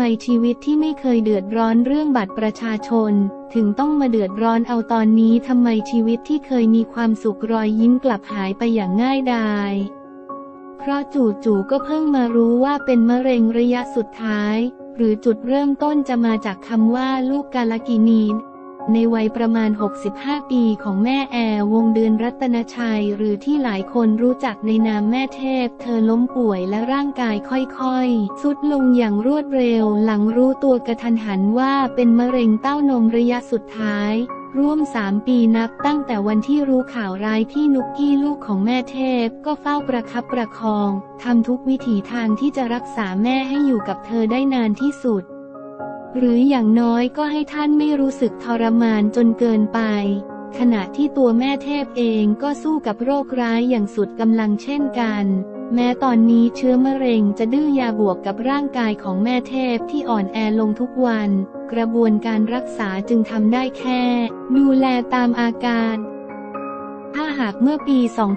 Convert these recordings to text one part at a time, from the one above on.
ชีวิตที่ไม่เคยเดือดร้อนเรื่องบัตรประชาชนถึงต้องมาเดือดร้อนเอาตอนนี้ทำไมชีวิตที่เคยมีความสุขรอยยิ้มกลับหายไปอย่างง่ายดายเพราะจู่ๆก็เพิ่งมารู้ว่าเป็นมะเร็งระยะสุดท้ายหรือจุดเริ่มต้นจะมาจากคำว่าลูกกาลกินีในวัยประมาณ65ปีของแม่แอร์วงเดือนรัตนชัยหรือที่หลายคนรู้จักในนามแม่เทพเธอล้มป่วยและร่างกายค่อยๆทรุดลงอย่างรวดเร็วหลังรู้ตัวกระทันหันว่าเป็นมะเร็งเต้านมระยะสุดท้ายร่วม3 ปีนับตั้งแต่วันที่รู้ข่าวร้ายพี่นุกกี้ลูกของแม่เทพก็เฝ้าประคับประคองทำทุกวิถีทางที่จะรักษาแม่ให้อยู่กับเธอได้นานที่สุดหรืออย่างน้อยก็ให้ท่านไม่รู้สึกทรมานจนเกินไปขณะที่ตัวแม่เทพเองก็สู้กับโรคร้ายอย่างสุดกำลังเช่นกันแม้ตอนนี้เชื้อมะเร็งจะดื้อยาบวกกับร่างกายของแม่เทพที่อ่อนแอลงทุกวันกระบวนการรักษาจึงทำได้แค่ดูแลตามอาการถ้าหากเมื่อปี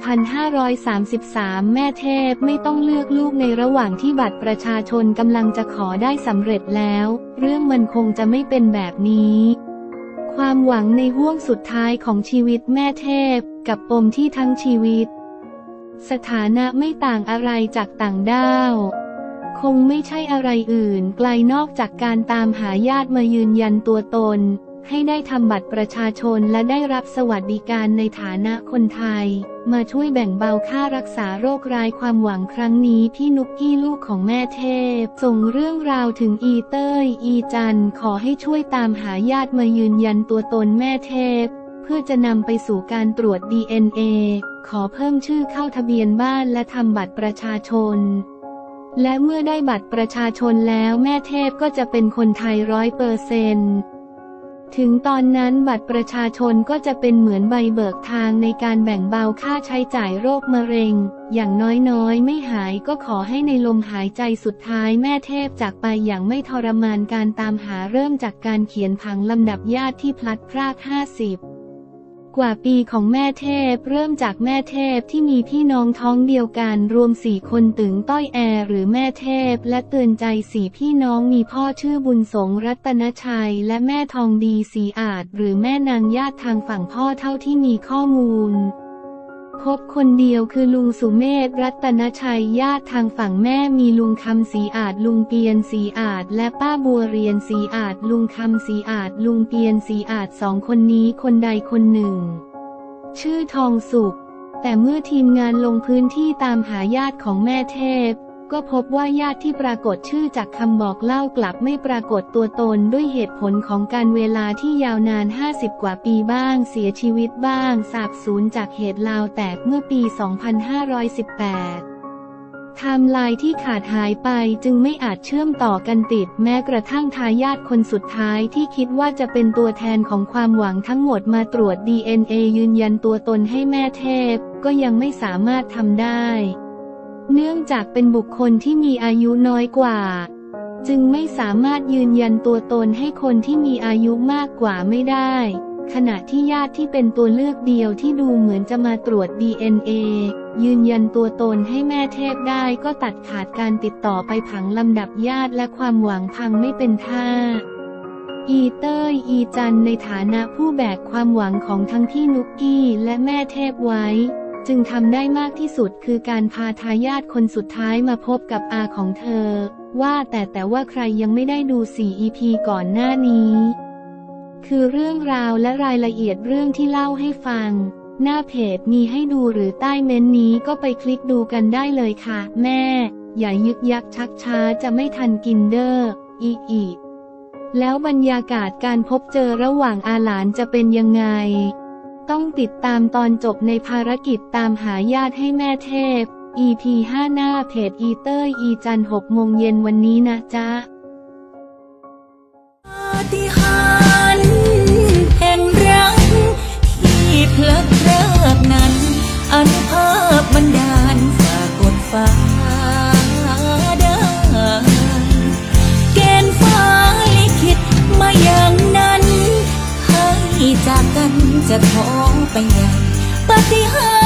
2533 แม่เทพไม่ต้องเลือกลูกในระหว่างที่บัตรประชาชนกำลังจะขอได้สำเร็จแล้วเรื่องมันคงจะไม่เป็นแบบนี้ความหวังในห้วงสุดท้ายของชีวิตแม่เทพกับปมที่ทั้งชีวิตสถานะไม่ต่างอะไรจากต่างด้าวคงไม่ใช่อะไรอื่นไกลนอกจากการตามหาญาติมายืนยันตัวตนให้ได้ทำบัตรประชาชนและได้รับสวัสดิการในฐานะคนไทยมาช่วยแบ่งเบาค่ารักษาโรคร้ายความหวังครั้งนี้พี่นุกกี้ลูกของแม่เทพส่งเรื่องราวถึงอีเต้ยอีจันขอให้ช่วยตามหาญาติมายืนยันตัวตนแม่เทพเพื่อจะนำไปสู่การตรวจ DNA ขอเพิ่มชื่อเข้าทะเบียนบ้านและทำบัตรประชาชนและเมื่อได้บัตรประชาชนแล้วแม่เทพก็จะเป็นคนไทย100%ถึงตอนนั้นบัตรประชาชนก็จะเป็นเหมือนใบเบิกทางในการแบ่งเบาค่าใช้จ่ายโรคมะเร็งอย่างน้อยๆไม่หายก็ขอให้ในลมหายใจสุดท้ายแม่เทพจากไปอย่างไม่ทรมานการตามหาเริ่มจากการเขียนผังลำดับญาติที่พลัดพราก50 กว่าปีของแม่เทพเริ่มจากแม่เทพที่มีพี่น้องท้องเดียวกันรวม4 คนตึงต้อยแอหรือแม่เทพและเตือนใจ4 พี่น้องมีพ่อชื่อบุญสงรัตนชัยและแม่ทองดีศรีอาจหรือแม่นางญาติทางฝั่งพ่อเท่าที่มีข้อมูลพบคนเดียวคือลุงสุเมธรัตนชัยญาติทางฝั่งแม่มีลุงคำศรีอาจลุงเปียนศรีอาจและป้าบัวเรียนศรีอาจลุงคำศรีอาจลุงเปียนศรีอาจ2 คนนี้คนใดคนหนึ่งชื่อทองสุขแต่เมื่อทีมงานลงพื้นที่ตามหาญาติของแม่เทพก็พบว่าญาติที่ปรากฏชื่อจากคำบอกเล่ากลับไม่ปรากฏตัวตนด้วยเหตุผลของการเวลาที่ยาวนาน50 กว่าปีบ้างเสียชีวิตบ้างสาบสูญจากเหตุลาวแตกเมื่อปี 2518 ไทม์ไลน์ที่ขาดหายไปจึงไม่อาจเชื่อมต่อกันติดแม้กระทั่งทายาทคนสุดท้ายที่คิดว่าจะเป็นตัวแทนของความหวังทั้งหมดมาตรวจ DNA ยืนยันตัวตนให้แม่เทพก็ยังไม่สามารถทำได้เนื่องจากเป็นบุคคลที่มีอายุน้อยกว่าจึงไม่สามารถยืนยันตัวตนให้คนที่มีอายุมากกว่าไม่ได้ขณะที่ญาติที่เป็นตัวเลือกเดียวที่ดูเหมือนจะมาตรวจ DNA ยืนยันตัวตนให้แม่เทพได้ก็ตัดขาดการติดต่อไปผังลำดับญาติและความหวังพังไม่เป็นท่าอีเต้ยอีจันในฐานะผู้แบกความหวังของทั้งพี่นุกกี้และแม่เทพไว้จึงทำได้มากที่สุดคือการพาทายาทคนสุดท้ายมาพบกับอาของเธอว่าแต่ว่าใครยังไม่ได้ดู4 EP ก่อนหน้านี้คือเรื่องราวและรายละเอียดเรื่องที่เล่าให้ฟังหน้าเพจมีให้ดูหรือใต้เม้นต์นี้ก็ไปคลิกดูกันได้เลยค่ะแม่อย่ายึกยักชักช้าจะไม่ทันกินเด้ออีแล้วบรรยากาศการพบเจอระหว่างอาหลานจะเป็นยังไงต้องติดตามตอนจบในภารกิจตามหาญาติให้แม่เทพ EP 5 หน้าเพจอีเต้ยอีจัน6 โมงเย็นวันนี้นะจ๊ะปาฏิหาริย์แห่งรักที่เพลิดเพลิดนั้นอนุภาพบันดาลฝากกดฟ้าได้เกณฑ์ฟ้าลิขิตมาอย่างนั้นให้จากกันจะท้องไปใหญ่ปาฏิหา